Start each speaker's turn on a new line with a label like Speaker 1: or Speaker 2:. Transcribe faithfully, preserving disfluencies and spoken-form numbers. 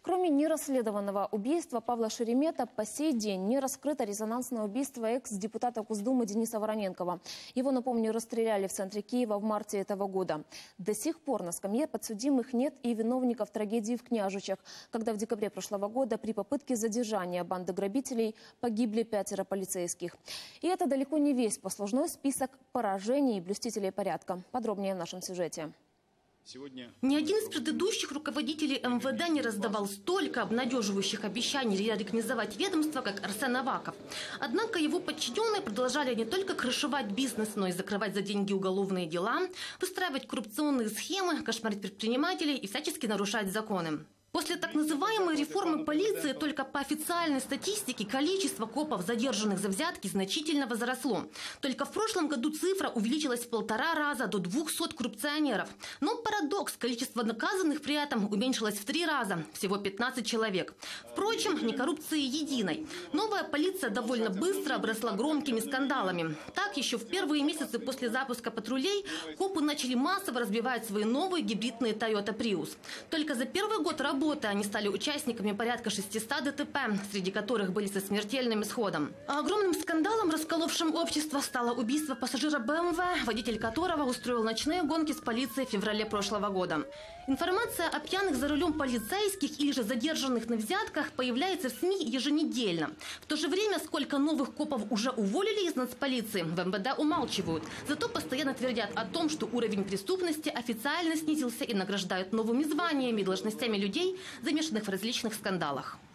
Speaker 1: Кроме нерасследованного убийства Павла Шеремета, по сей день не раскрыто резонансное убийство экс-депутата Госдумы Дениса Вороненкова. Его, напомню, расстреляли в центре Киева в марте этого года. До сих пор на скамье подсудимых нет и виновников трагедии в Княжичах, когда в декабре прошлого года при попытке задержания банды грабителей погибли пятеро полицейских. И это далеко не весь послужной список поражений блюстителей порядка. Подробнее в нашем сюжете.
Speaker 2: Сегодня...
Speaker 3: Ни один из предыдущих руководителей эм вэ дэ не раздавал столько обнадеживающих обещаний реорганизовать ведомство, как Арсен Аваков. Однако его подчиненные продолжали не только крышевать бизнес, но и закрывать за деньги уголовные дела, выстраивать коррупционные схемы, кошмарить предпринимателей и всячески нарушать законы. После так называемой реформы полиции только по официальной статистике количество копов, задержанных за взятки, значительно возросло. Только в прошлом году цифра увеличилась в полтора раза до двухсот коррупционеров. Но парадокс, количество наказанных при этом уменьшилось в три раза, всего пятнадцать человек. Впрочем, не коррупции единой. Новая полиция довольно быстро обросла громкими скандалами. Так, еще в первые месяцы после запуска патрулей копы начали массово разбивать свои новые гибридные Toyota Prius. Только за первый год работы они стали участниками порядка шестисот дэ тэ пэ, среди которых были со смертельным исходом. А огромным скандалом, расколовшим общество, стало убийство пассажира бэ эм вэ, водитель которого устроил ночные гонки с полицией в феврале прошлого года. Информация о пьяных за рулем полицейских или же задержанных на взятках появляется в СМИ еженедельно. В то же время, сколько новых копов уже уволили из нацполиции, в эм вэ дэ умалчивают. Зато постоянно твердят о том, что уровень преступности официально снизился и награждают новыми званиями и должностями людей, замешанных в различных скандалах.